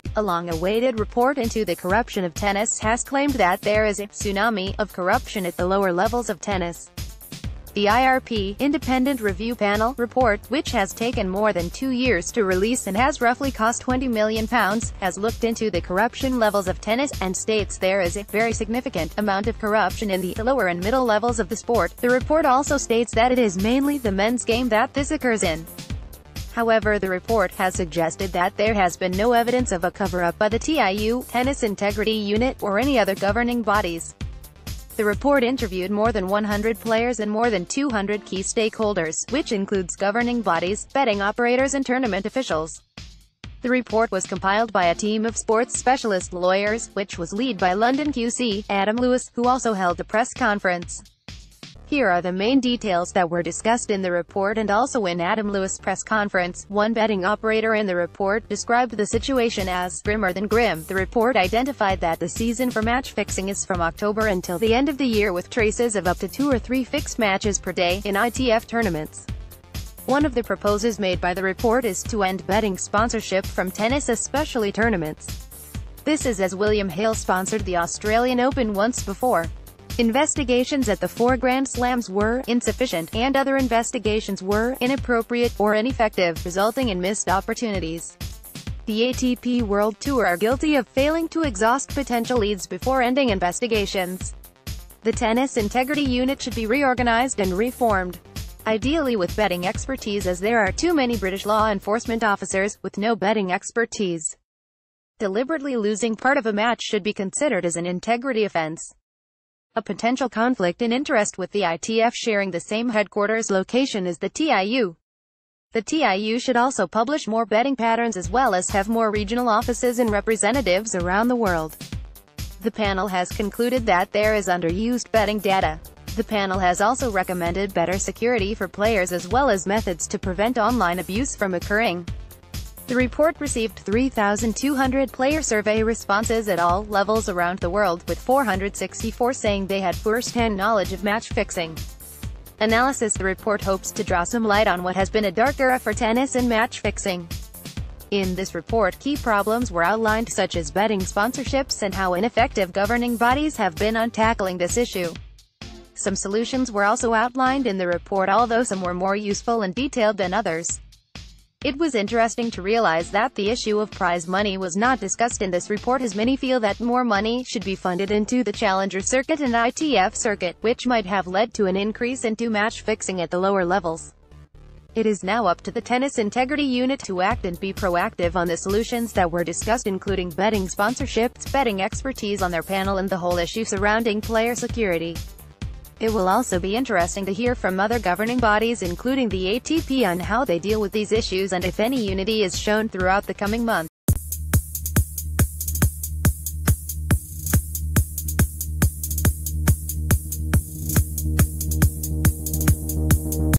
A long-awaited report into the corruption of tennis has claimed that there is a tsunami of corruption at the lower levels of tennis. The IRP, Independent Review Panel, report, which has taken more than 2 years to release and has roughly cost £20 million, has looked into the corruption levels of tennis, and states there is a very significant amount of corruption in the lower and middle levels of the sport. The report also states that it is mainly the men's game that this occurs in. However, the report has suggested that there has been no evidence of a cover-up by the TIU, Tennis Integrity Unit, or any other governing bodies. The report interviewed more than 100 players and more than 200 key stakeholders, which includes governing bodies, betting operators and tournament officials. The report was compiled by a team of sports specialist lawyers, which was led by London QC, Adam Lewis, who also held a press conference. Here are the main details that were discussed in the report and also in Adam Lewis' press conference. One betting operator in the report described the situation as grimmer than grim. The report identified that the season for match fixing is from October until the end of the year, with traces of up to 2 or 3 fixed matches per day in ITF tournaments. One of the proposals made by the report is to end betting sponsorship from tennis, especially tournaments. This is as William Hale sponsored the Australian Open once before. Investigations at the 4 Grand Slams were insufficient, and other investigations were inappropriate or ineffective, resulting in missed opportunities. The ATP World Tour are guilty of failing to exhaust potential leads before ending investigations. The Tennis Integrity Unit should be reorganized and reformed, ideally with betting expertise, as there are too many British law enforcement officers with no betting expertise. Deliberately losing part of a match should be considered as an integrity offence. A potential conflict in interest with the ITF sharing the same headquarters location as the TIU. The TIU should also publish more betting patterns as well as have more regional offices and representatives around the world. The panel has concluded that there is underused betting data. The panel has also recommended better security for players as well as methods to prevent online abuse from occurring. The report received 3,200 player survey responses at all levels around the world, with 464 saying they had first-hand knowledge of match fixing. Analysis. The report hopes to draw some light on what has been a dark era for tennis and match fixing. In this report, key problems were outlined, such as betting sponsorships and how ineffective governing bodies have been on tackling this issue. Some solutions were also outlined in the report, although some were more useful and detailed than others. It was interesting to realize that the issue of prize money was not discussed in this report, as many feel that more money should be funded into the Challenger circuit and ITF circuit, which might have led to an increase into match fixing at the lower levels. It is now up to the Tennis Integrity Unit to act and be proactive on the solutions that were discussed, including betting sponsorships, betting expertise on their panel, and the whole issue surrounding player security. It will also be interesting to hear from other governing bodies, including the ATP, on how they deal with these issues and if any unity is shown throughout the coming months.